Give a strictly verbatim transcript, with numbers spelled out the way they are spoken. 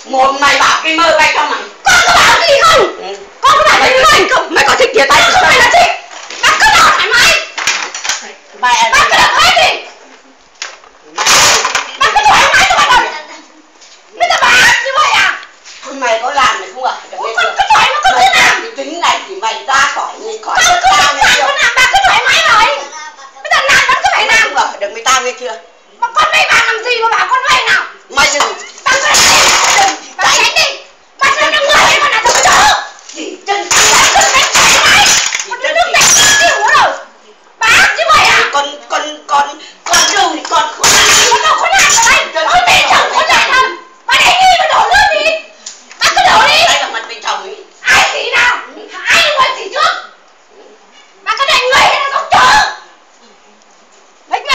Một mày bảo cái mơ bay không à? Con có bảo gì không? Ừ. Con có bảo gì không? Mày có thích chia tay không? Mày là thích. Bác cứ bảo thoải mái. Bác cứ được